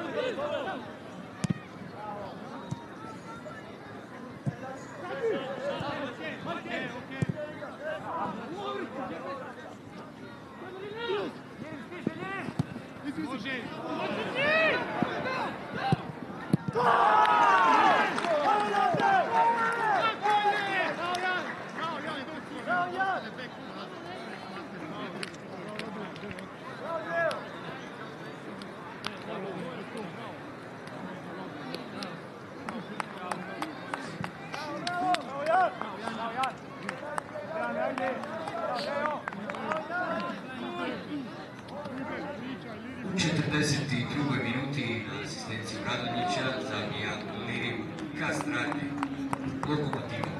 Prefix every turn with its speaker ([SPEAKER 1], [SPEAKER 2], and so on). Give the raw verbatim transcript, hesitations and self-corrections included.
[SPEAKER 1] U četrdeset drugoj minuti na asistenciju Radonjića zamija Liriju Kastrati, Lokomotiva.